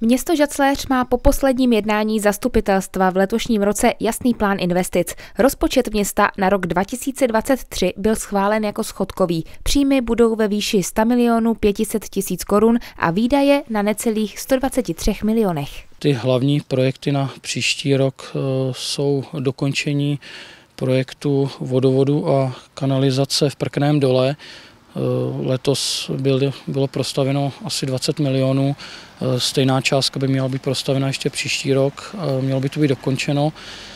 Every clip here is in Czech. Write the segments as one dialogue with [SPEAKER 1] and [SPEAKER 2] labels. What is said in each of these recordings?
[SPEAKER 1] Město Žacléř má po posledním jednání zastupitelstva v letošním roce jasný plán investic. Rozpočet města na rok 2023 byl schválen jako schodkový. Příjmy budou ve výši 100 500 000 korun a výdaje na necelých 123 milionech.
[SPEAKER 2] Ty hlavní projekty na příští rok jsou dokončení projektu vodovodu a kanalizace v Prkném dole. Letos bylo prostaveno asi 20 milionů, stejná částka by měla být prostavena ještě příští rok, mělo by to být dokončeno.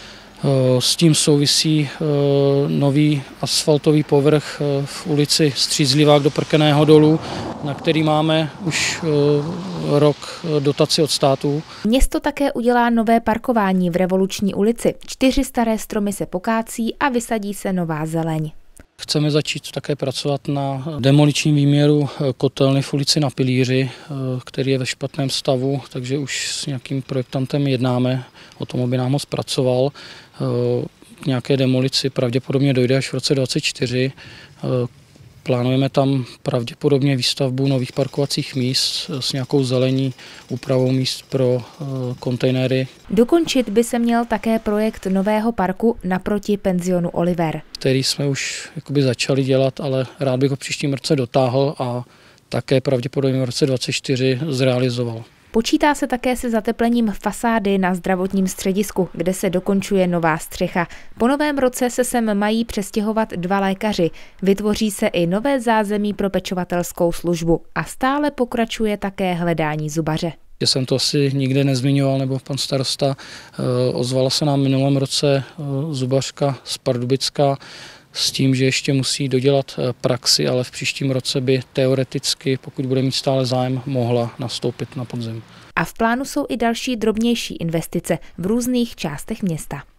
[SPEAKER 2] S tím souvisí nový asfaltový povrch v ulici Střízlivák do Prkného dolu, na který máme už rok dotaci od státu.
[SPEAKER 1] Město také udělá nové parkování v Revoluční ulici. 4 staré stromy se pokácí a vysadí se nová zeleň.
[SPEAKER 2] Chceme začít také pracovat na demoličním výměru kotelny v ulici Na Pilíři, který je ve špatném stavu, takže už s nějakým projektantem jednáme o tom, aby nám ho zpracoval. K nějaké demolici pravděpodobně dojde až v roce 2024. Plánujeme tam pravděpodobně výstavbu nových parkovacích míst s nějakou zelení, úpravou míst pro kontejnery.
[SPEAKER 1] Dokončit by se měl také projekt nového parku naproti penzionu Oliver,
[SPEAKER 2] který jsme už začali dělat, ale rád bych ho příštím roce dotáhl a také pravděpodobně v roce 2024 zrealizoval.
[SPEAKER 1] Počítá se také se zateplením fasády na zdravotním středisku, kde se dokončuje nová střecha. Po novém roce se sem mají přestěhovat 2 lékaři. Vytvoří se i nové zázemí pro pečovatelskou službu a stále pokračuje také hledání zubaře.
[SPEAKER 2] Já jsem to asi nikde nezmiňoval, nebo pan starosta, ozvala se nám minulém roce zubařka z Pardubicka s tím, že ještě musí dodělat praxi, ale v příštím roce by teoreticky, pokud bude mít stále zájem, mohla nastoupit na podzim.
[SPEAKER 1] A v plánu jsou i další drobnější investice v různých částech města.